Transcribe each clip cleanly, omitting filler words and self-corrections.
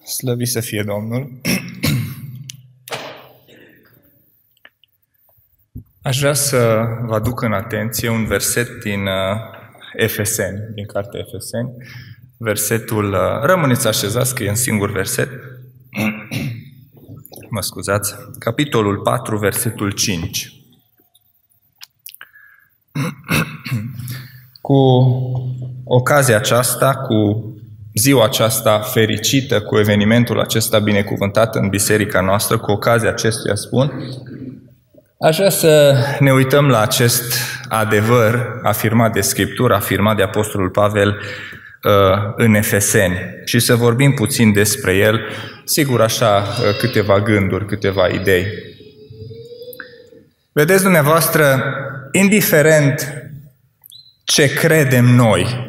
Slăvit să fie Domnul! Aș vrea să vă aduc în atenție un verset din Efeseni, din cartea Efeseni. Versetul, rămâneți așezați că e un singur verset. Mă scuzați. Capitolul 4, versetul 5. Cu ocazia aceasta, cu ziua aceasta fericită, cu evenimentul acesta binecuvântat în biserica noastră, cu ocazia acestuia spun, aș vrea să ne uităm la acest adevăr afirmat de Scriptură, afirmat de Apostolul Pavel în Efeseni și să vorbim puțin despre el, sigur așa câteva gânduri, câteva idei. Vedeți dumneavoastră, indiferent ce credem noi,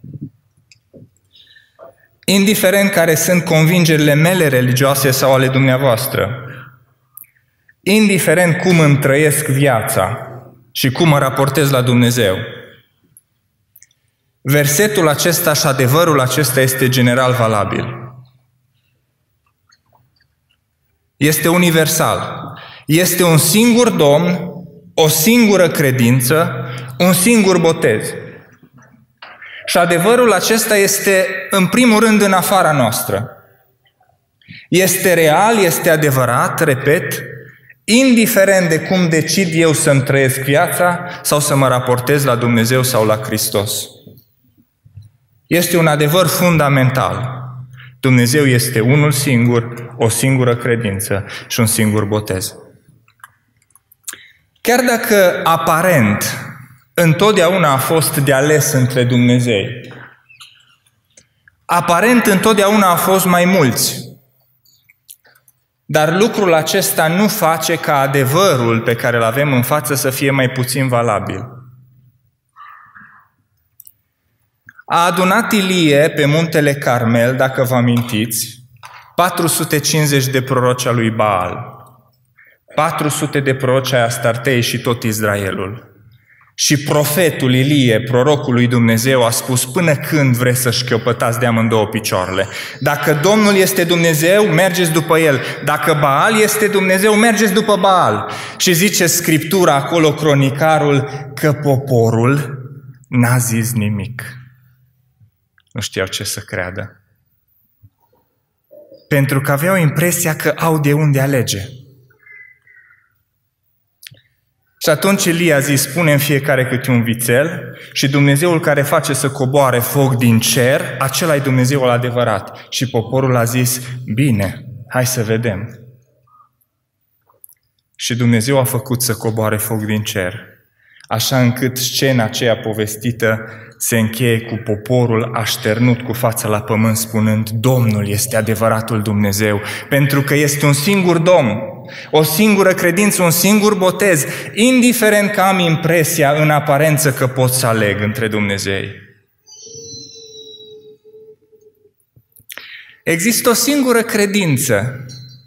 indiferent care sunt convingerile mele religioase sau ale dumneavoastră, indiferent cum îmi trăiesc viața și cum mă raportez la Dumnezeu, versetul acesta și adevărul acesta este general valabil. Este universal. Este un singur Domn, o singură credință, un singur botez. Și adevărul acesta este, în primul rând, în afara noastră. Este real, este adevărat, repet, indiferent de cum decid eu să-mi trăiesc viața sau să mă raportez la Dumnezeu sau la Hristos. Este un adevăr fundamental. Dumnezeu este unul singur, o singură credință și un singur botez. Chiar dacă aparent întotdeauna a fost de ales între Dumnezei, aparent întotdeauna a fost mai mulți, dar lucrul acesta nu face ca adevărul pe care îl avem în față să fie mai puțin valabil. A adunat Ilie pe muntele Carmel, dacă vă amintiți, 450 de proroci al lui Baal, 400 de proroci ai Astartei și tot Israelul. Și profetul Ilie, prorocul lui Dumnezeu, a spus: până când vreți să șchiopătați de amândouă picioarele? Dacă Domnul este Dumnezeu, mergeți după El. Dacă Baal este Dumnezeu, mergeți după Baal. Și zice Scriptura acolo, cronicarul, că poporul n-a zis nimic. Nu știau ce să creadă. Pentru că aveau impresia că au de unde alege. Și atunci Ilie a zis: pune în fiecare câte un vițel și Dumnezeul care face să coboare foc din cer, acela e Dumnezeul adevărat. Și poporul a zis: bine, hai să vedem. Și Dumnezeu a făcut să coboare foc din cer, așa încât scena aceea povestită se încheie cu poporul așternut cu fața la pământ spunând: Domnul este adevăratul Dumnezeu, pentru că este un singur Domn, o singură credință, un singur botez, indiferent că am impresia în aparență că pot să aleg între Dumnezei. Există o singură credință,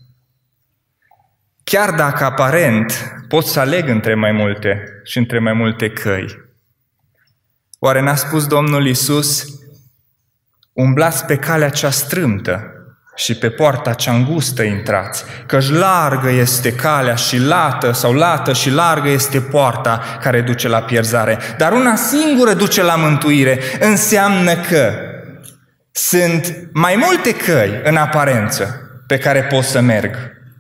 chiar dacă aparent pot să aleg între mai multe și între mai multe căi. Oare n-a spus Domnul Iisus: umblați pe calea cea strâmtă și pe poarta cea îngustă intrați, căci largă este calea și lată și largă este poarta care duce la pierzare, dar una singură duce la mântuire. Înseamnă că sunt mai multe căi în aparență pe care pot să merg,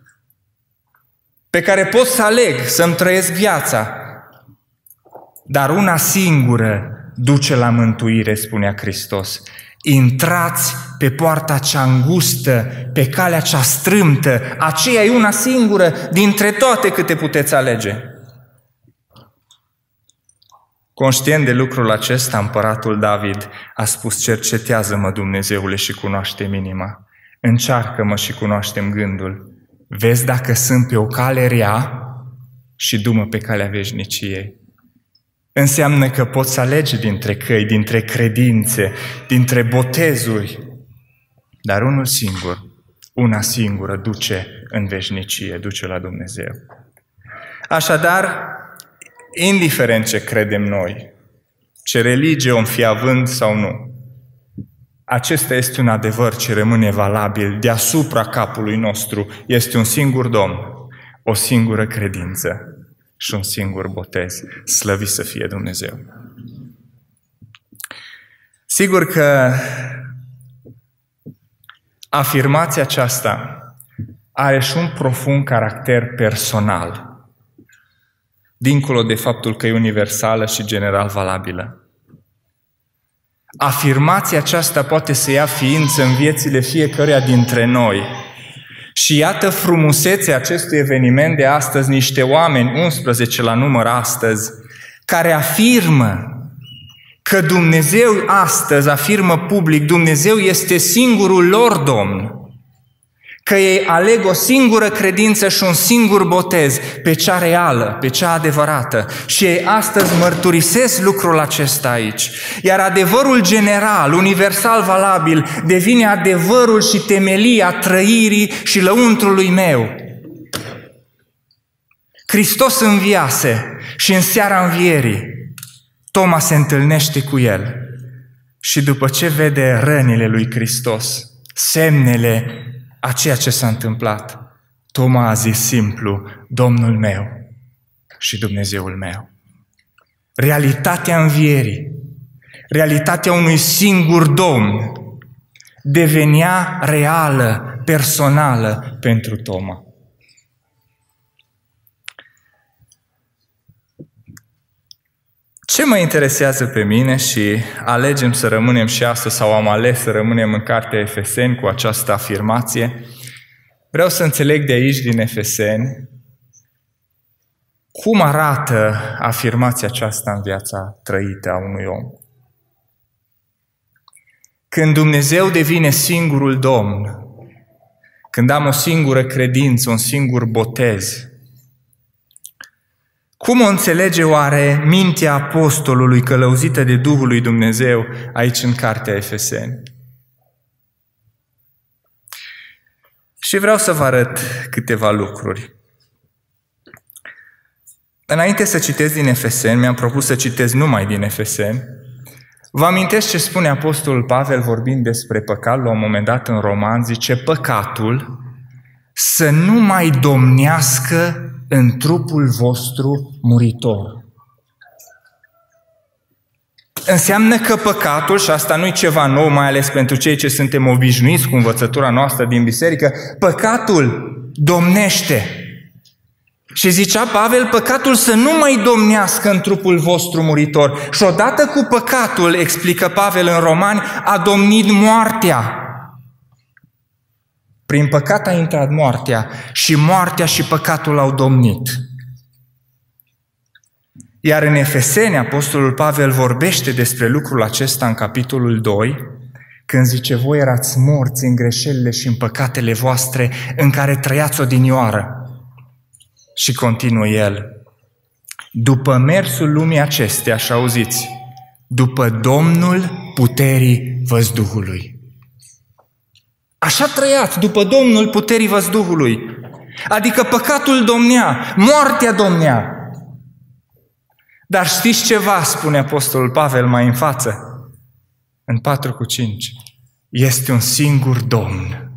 pe care pot să aleg să-mi trăiesc viața, dar una singură duce la mântuire, spunea Hristos. Intrați pe poarta cea îngustă, pe calea cea strâmtă, aceea e una singură dintre toate câte puteți alege. Conștient de lucrul acesta, împăratul David a spus: cercetează-mă, Dumnezeule, și cunoaște-mi inima. Încearcă-mă și cunoaște-mi gândul. Vezi dacă sunt pe o cale rea și du-mă pe calea veșniciei. Înseamnă că poți să alegi dintre căi, dintre credințe, dintre botezuri, dar unul singur, una singură duce în veșnicie, duce la Dumnezeu. Așadar, indiferent ce credem noi, ce religie om fi având sau nu, acesta este un adevăr ce rămâne valabil deasupra capului nostru. Este un singur Domn, o singură credință și un singur botez. Slăvit să fie Dumnezeu! Sigur că afirmația aceasta are și un profund caracter personal, dincolo de faptul că e universală și general valabilă. Afirmația aceasta poate să ia ființă în viețile fiecăruia dintre noi. Și iată frumusețea acestui eveniment de astăzi, niște oameni, 11 la număr astăzi, care afirmă că Dumnezeu astăzi, afirmă public, Dumnezeu este singurul lor Domn, că ei aleg o singură credință și un singur botez, pe cea reală, pe cea adevărată. Și ei astăzi mărturisesc lucrul acesta aici. Iar adevărul general, universal valabil, devine adevărul și temelia trăirii și lăuntrului meu. Hristos înviase și în seara învierii Toma se întâlnește cu el și după ce vede rănile lui Hristos, semnele a ceea ce s-a întâmplat, Toma a zis simplu, Domnul meu și Dumnezeul meu. Realitatea învierii, realitatea unui singur Domn devenea reală, personală pentru Toma. Ce mă interesează pe mine și alegem să rămânem și astăzi sau am ales să rămânem în cartea Efeseni cu această afirmație, vreau să înțeleg de aici din Efeseni cum arată afirmația aceasta în viața trăită a unui om. Când Dumnezeu devine singurul Domn, când am o singură credință, un singur botez, cum o înțelege oare mintea apostolului călăuzită de Duhul lui Dumnezeu aici în cartea Efeseni? Și vreau să vă arăt câteva lucruri. Înainte să citesc din Efeseni, mi-am propus să citesc numai din Efeseni. Vă amintesc ce spune apostolul Pavel vorbind despre păcat la un moment dat în Roman, zice, păcatul să nu mai domnească în trupul vostru muritor. Înseamnă că păcatul, și asta nu e ceva nou, mai ales pentru cei ce suntem obișnuiți cu învățătura noastră din biserică, păcatul domnește. Și zicea Pavel, păcatul să nu mai domnească în trupul vostru muritor. Și odată cu păcatul, explică Pavel în Romani, a domnit moartea. Prin păcat a intrat moartea și moartea și păcatul au domnit. Iar în Efeseni, apostolul Pavel vorbește despre lucrul acesta în capitolul 2, când zice, voi erați morți în greșelile și în păcatele voastre în care trăiați odinioară. Și continuă el, după mersul lumii acesteia, și auziți, după Domnul puterii văzduhului. Așa trăiați, după Domnul puterii văzduhului. Adică păcatul domnea, moartea domnea. Dar știți ceva, spune apostolul Pavel mai în față, în 4:5. Este un singur Domn.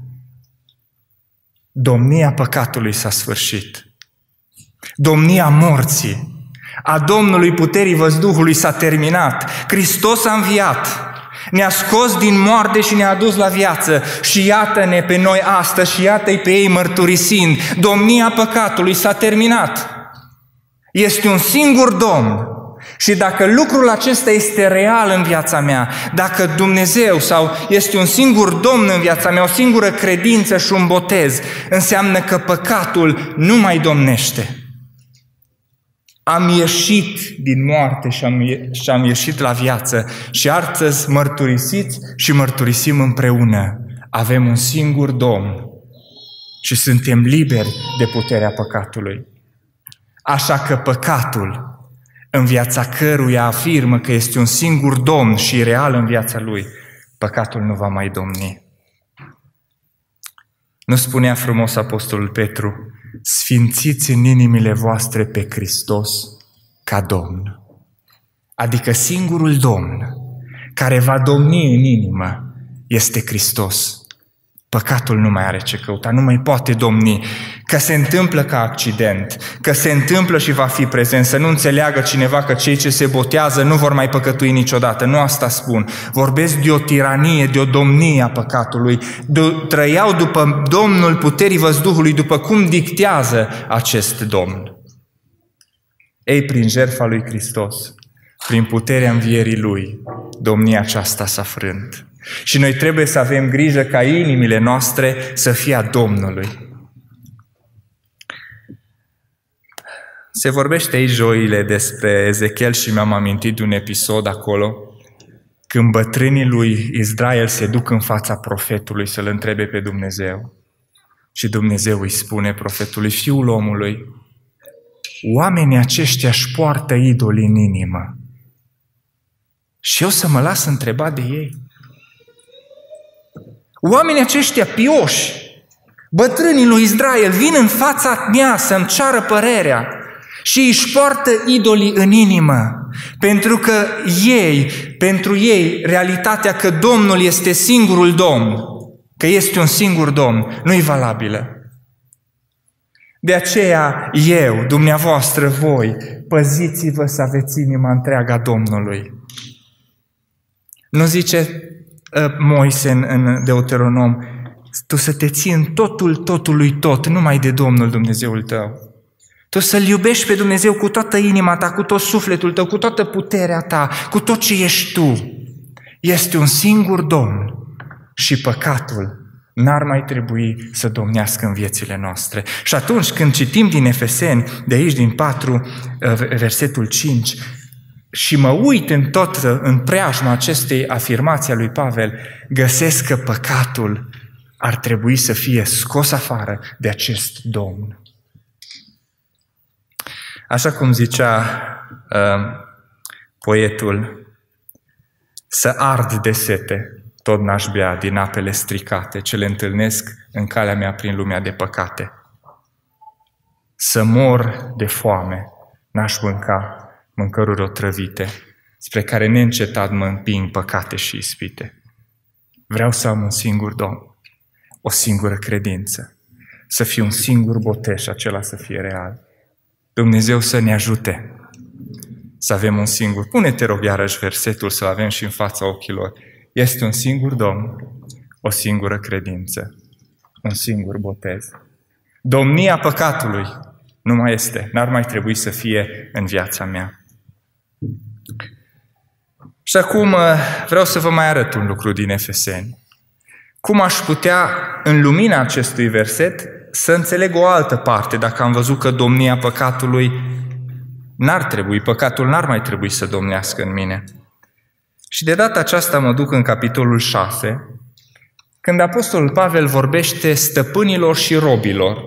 Domnia păcatului s-a sfârșit. Domnia morții, a Domnului puterii văzduhului s-a terminat. Hristos a înviat. Ne-a scos din moarte și ne-a adus la viață. Și iată-ne pe noi astăzi și iată-i pe ei mărturisind. Domnia păcatului s-a terminat. Este un singur Domn. Și dacă lucrul acesta este real în viața mea, dacă Dumnezeu sau este un singur Domn în viața mea, o singură credință și un botez, înseamnă că păcatul nu mai domnește. Am ieșit din moarte și am ieșit la viață și astăzi mărturisiți și mărturisim împreună. Avem un singur Domn și suntem liberi de puterea păcatului. Așa că păcatul, în viața căruia afirmă că este un singur Domn și real în viața lui, păcatul nu va mai domni. Nu spunea frumos apostolul Petru, sfințiți în inimile voastre pe Hristos ca Domn. Adică singurul Domn care va domni în inimă este Hristos. Păcatul nu mai are ce căuta, nu mai poate domni. Că se întâmplă ca accident, că se întâmplă și va fi prezent. Să nu înțeleagă cineva că cei ce se botează nu vor mai păcătui niciodată. Nu asta spun. Vorbesc de o tiranie, de o domnie a păcatului. Trăiau după Domnul puterii văzduhului, după cum dictează acest Domn. Ei, prin jertfa lui Hristos, prin puterea învierii Lui, domnia aceasta s-a frânt. Și noi trebuie să avem grijă ca inimile noastre să fie a Domnului. Se vorbește aici joile despre Ezechiel și mi-am amintit de un episod acolo, când bătrânii lui Israel se duc în fața profetului să-l întrebe pe Dumnezeu. Și Dumnezeu îi spune profetului: fiul omului, oamenii aceștia își poartă idoli în inimă. Și eu să mă las întrebat de ei? Oamenii aceștia pioși, bătrânii lui Israel, vin în fața mea să-mi ceară părerea și își poartă idolii în inimă, pentru ei, realitatea că Domnul este singurul Domn, că este un singur Domn, nu-i valabilă. De aceea eu, dumneavoastră, voi, păziți-vă să aveți inima întreaga Domnului. Nu zice Moise în Deuteronom: tu să te ții în totului tot, numai de Domnul Dumnezeul tău. Tu să-L iubești pe Dumnezeu cu toată inima ta, cu tot sufletul tău, cu toată puterea ta, cu tot ce ești tu. Este un singur Domn și păcatul n-ar mai trebui să domnească în viețile noastre. Și atunci când citim din Efeseni, de aici din 4, versetul 5, și mă uit în preajma acestei afirmații a lui Pavel, găsesc că păcatul ar trebui să fie scos afară de acest Domn. Așa cum zicea poetul: să ard de sete, tot n-aș bea din apele stricate, ce le întâlnesc în calea mea prin lumea de păcate. Să mor de foame, n-aș mânca mâncăruri otrăvite, spre care neîncetat mă împing păcate și ispite. Vreau să am un singur Domn, o singură credință, să fie un singur botez și acela să fie real. Dumnezeu să ne ajute să avem un singur. Pune-te, rog, iarăși versetul să avem și în fața ochilor. Este un singur Domn, o singură credință, un singur botez. Domnia păcatului nu mai este, n-ar mai trebui să fie în viața mea. Și acum vreau să vă mai arăt un lucru din Efeseni. Cum aș putea, în lumina acestui verset, să înțeleg o altă parte, dacă am văzut că domnia păcatului păcatul n-ar mai trebui să domnească în mine. Și de data aceasta mă duc în capitolul 6, când apostolul Pavel vorbește stăpânilor și robilor.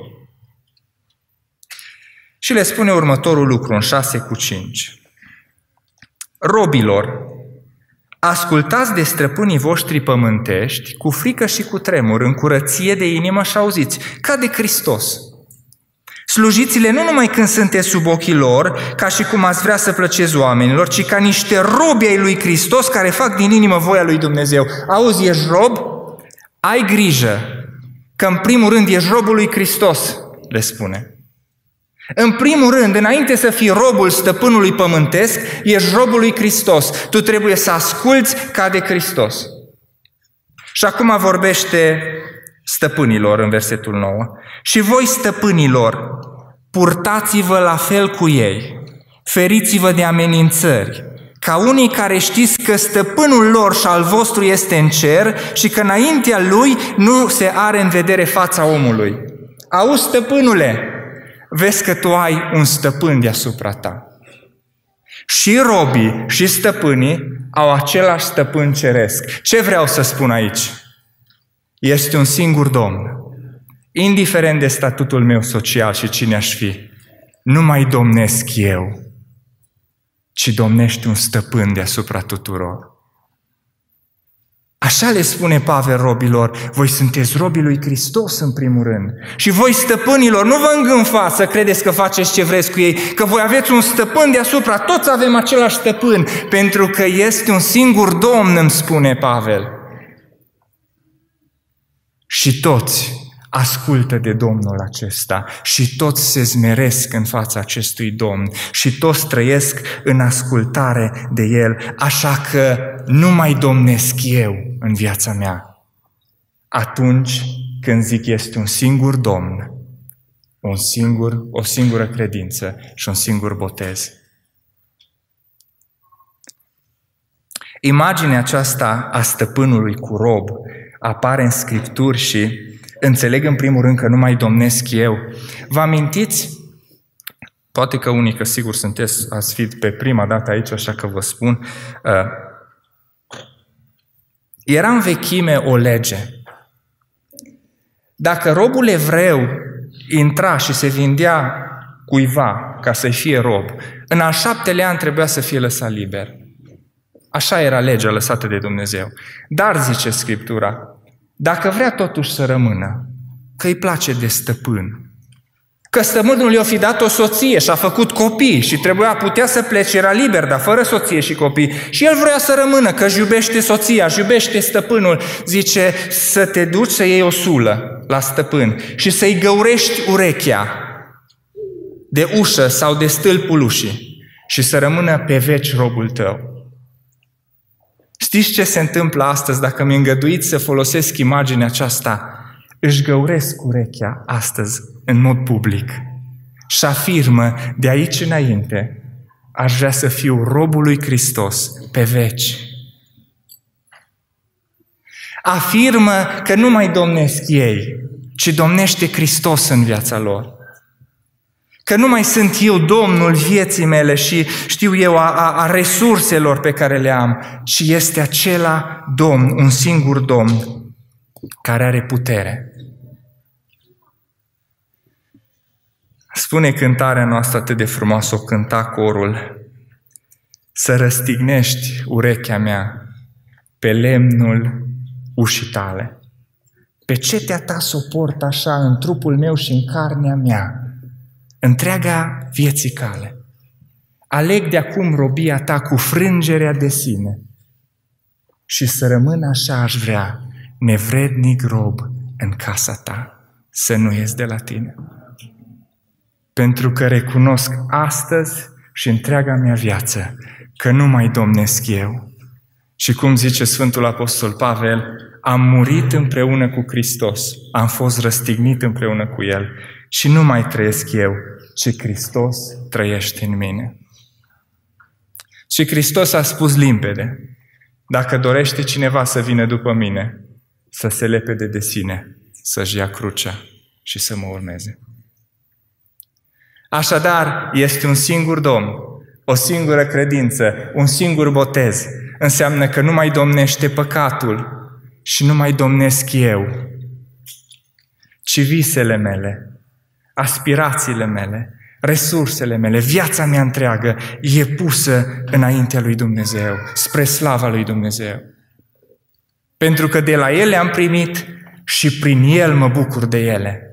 Și le spune următorul lucru în 6:5. Robilor, ascultați de stăpânii voștri pământești cu frică și cu tremur, în curăție de inimă și auziți, ca de Hristos. Slujiți-le nu numai când sunteți sub ochii lor, ca și cum ați vrea să plăceți oamenilor, ci ca niște robi ai lui Hristos care fac din inimă voia lui Dumnezeu. Auzi, ești rob? Ai grijă, că în primul rând ești robul lui Hristos, le spune. În primul rând, înainte să fii robul stăpânului pământesc, ești robul lui Hristos. Tu trebuie să asculți ca de Hristos. Și acum vorbește stăpânilor în versetul 9. Și voi, stăpânilor, purtați-vă la fel cu ei, feriți-vă de amenințări, ca unii care știți că stăpânul lor și al vostru este în cer și că înaintea lui nu se are în vedere fața omului. Auzi, stăpânule, vezi că tu ai un stăpân deasupra ta. Și robii și stăpânii au același stăpân ceresc. Ce vreau să spun aici? Este un singur Domn. Indiferent de statutul meu social și cine aș fi, nu mai domnesc eu, ci domnește un stăpân deasupra tuturor. Așa le spune Pavel robilor, voi sunteți robii lui Hristos în primul rând. Și voi, stăpânilor, nu vă îngânfați să credeți că faceți ce vreți cu ei, că voi aveți un stăpân deasupra, toți avem același stăpân, pentru că este un singur Domn, îmi spune Pavel. Și toți ascultă de Domnul acesta și toți se zmeresc în fața acestui Domn și toți trăiesc în ascultare de El, așa că nu mai domnesc eu în viața mea. Atunci când zic este un singur Domn, o singură credință și un singur botez. Imaginea aceasta a stăpânului cu rob apare în Scripturi și înțeleg în primul rând că nu mai domnesc eu. Vă amintiți? Poate că unii, că sigur ați fi pe prima dată aici, așa că vă spun. Era în vechime o lege. Dacă robul evreu intra și se vindea cuiva ca să-i fie rob, în al 7-lea an trebuia să fie lăsat liber. Așa era legea lăsată de Dumnezeu. Dar, zice Scriptura, dacă vrea totuși să rămână, că îi place de stăpân, că stăpânul i-a fi dat o soție și a făcut copii și putea să plece, era liber, dar fără soție și copii, și el vrea să rămână, că își iubește soția, își iubește stăpânul, zice să te duci să iei o sulă la stăpân și să-i găurești urechea de ușă sau de stâlpul ușii și să rămână pe veci robul tău. Știți ce se întâmplă astăzi dacă mi-e îngăduit să folosesc imaginea aceasta? Își găuresc urechea astăzi în mod public și afirmă de aici înainte aș vrea să fiu robul lui Hristos pe veci. Afirmă că nu mai domnesc ei, ci domnește Hristos în viața lor. Că nu mai sunt eu Domnul vieții mele și știu eu a resurselor pe care le am, ci este acela Domn, un singur Domn care are putere. Spune cântarea noastră atât de frumoasă, o cânta corul, să răstignești urechea mea pe lemnul ușii tale. Pe cetea ta s-o port așa în trupul meu și în carnea mea, întreaga vieții cale. Aleg de acum robia ta cu frângerea de sine și să rămân așa aș vrea, nevrednic rob în casa ta, să nu ies de la tine. Pentru că recunosc astăzi și întreaga mea viață că nu mai domnesc eu. Și cum zice Sfântul Apostol Pavel, am murit împreună cu Hristos, am fost răstignit împreună cu El și nu mai trăiesc eu, ci Hristos trăiește în mine. Și Hristos a spus limpede, dacă dorește cineva să vină după mine, să se lepede de sine, să-și ia crucea și să mă urmeze. Așadar, este un singur Domn, o singură credință, un singur botez. Înseamnă că nu mai domnește păcatul și nu mai domnesc eu, ci visele mele, aspirațiile mele, resursele mele, viața mea întreagă e pusă înaintea lui Dumnezeu, spre slava lui Dumnezeu. Pentru că de la El le-am primit și prin El mă bucur de ele.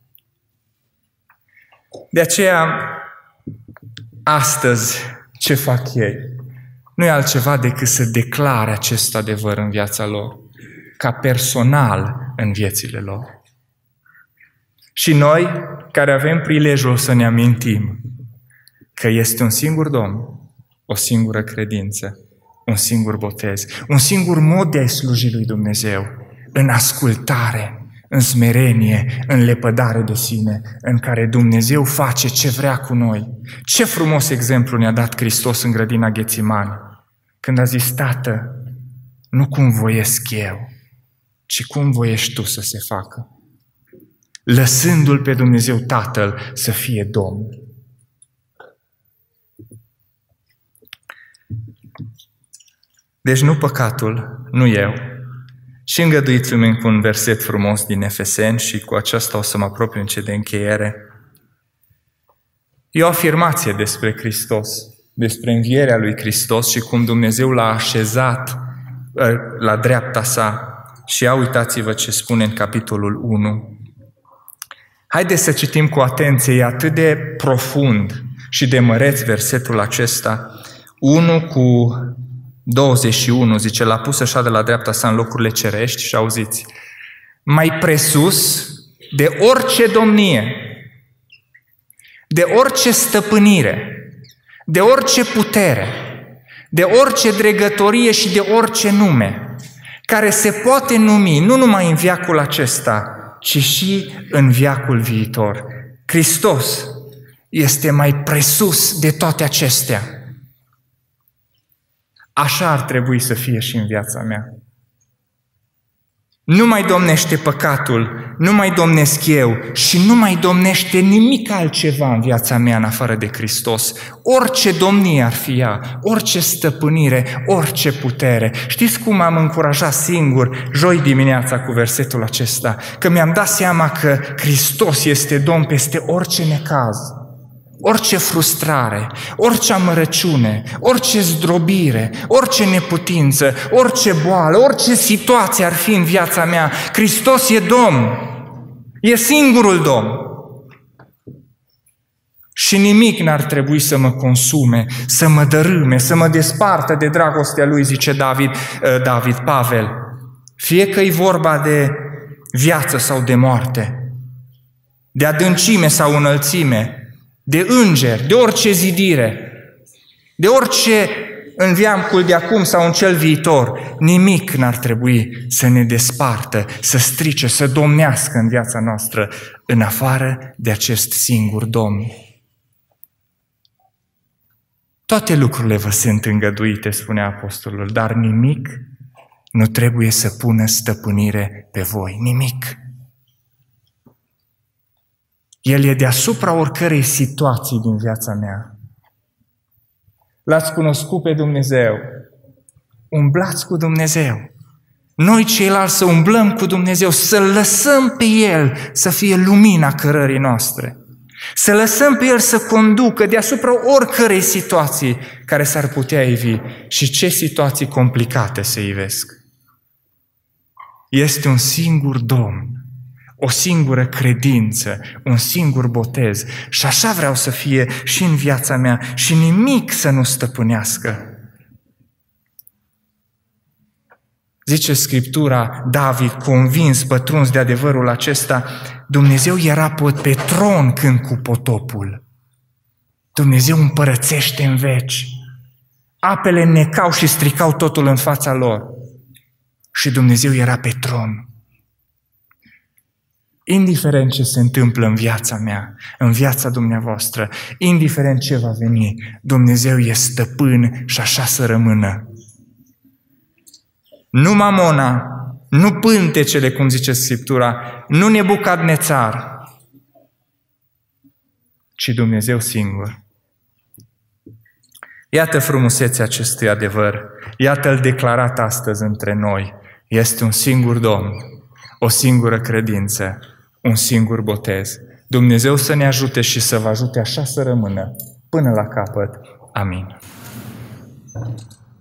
De aceea, astăzi, ce fac ei? Nu e altceva decât să declare acest adevăr în viața lor, ca personal în viețile lor. Și noi, care avem prilejul să ne amintim că este un singur Domn, o singură credință, un singur botez, un singur mod de a-i sluji lui Dumnezeu, în ascultare, în smerenie, în lepădare de sine, în care Dumnezeu face ce vrea cu noi. Ce frumos exemplu ne-a dat Hristos în grădina Ghețimani, când a zis, Tată, nu cum voiesc eu, ci cum voiești Tu să se facă, lăsându-L pe Dumnezeu Tatăl să fie Domn. Deci nu păcatul, nu eu. Și îngăduiți-mi cu un verset frumos din Efeseni și cu aceasta o să mă apropii încet de încheiere. E o afirmație despre Hristos, despre învierea lui Hristos și cum Dumnezeu l-a așezat la dreapta sa. Și ia uitați-vă ce spune în capitolul 1. Haideți să citim cu atenție, e atât de profund și de măreț versetul acesta. 1:21 zice, l-a pus așa de la dreapta sa în locurile cerești și auziți, mai presus de orice domnie, de orice stăpânire, de orice putere, de orice dregătorie și de orice nume, care se poate numi nu numai în veacul acesta, ci și în veacul viitor. Hristos este mai presus de toate acestea. Așa ar trebui să fie și în viața mea. Nu mai domnește păcatul, nu mai domnesc eu și nu mai domnește nimic altceva în viața mea în afară de Hristos. Orice domnie ar fi ea, orice stăpânire, orice putere. Știți cum am încurajat singur joi dimineața cu versetul acesta? Că mi-am dat seama că Hristos este Domn peste orice necaz, orice frustrare, orice amărăciune, orice zdrobire, orice neputință, orice boală, orice situație ar fi în viața mea, Hristos e Domn, e singurul Domn. Și nimic n-ar trebui să mă consume, să mă dărâme, să mă despartă de dragostea Lui, zice Pavel. Fie că e vorba de viață sau de moarte, de adâncime sau înălțime, de îngeri, de orice zidire, de orice în veacul de acum sau în cel viitor, nimic n-ar trebui să ne despartă, să strice, să domnească în viața noastră, în afară de acest singur Domn. Toate lucrurile vă sunt îngăduite, spunea apostolul, dar nimic nu trebuie să pună stăpânire pe voi. Nimic. El e deasupra oricărei situații din viața mea. L-ați cunoscut pe Dumnezeu. Umblați cu Dumnezeu. Noi ceilalți să umblăm cu Dumnezeu, să lăsăm pe El să fie lumina cărării noastre. Să lăsăm pe El să conducă deasupra oricărei situații care s-ar putea ivi. Și ce situații complicate se ivesc. Este un singur Domn. O singură credință, un singur botez. Și așa vreau să fie și în viața mea și nimic să nu stăpânească. Zice Scriptura, David, convins, pătruns de adevărul acesta, Dumnezeu era pe tron când cu potopul. Dumnezeu împărățește în veci. Apele necau și stricau totul în fața lor. Și Dumnezeu era pe tron. Indiferent ce se întâmplă în viața mea, în viața dumneavoastră, indiferent ce va veni, Dumnezeu e stăpân și așa să rămână. Nu Mamona, nu pântecele, cum zice Scriptura, nu Nebucadnețar, ci Dumnezeu singur. Iată frumusețea acestui adevăr, iată-l declarat astăzi între noi. Este un singur Domn, o singură credință, un singur botez. Dumnezeu să ne ajute și să vă ajute așa să rămână până la capăt. Amin.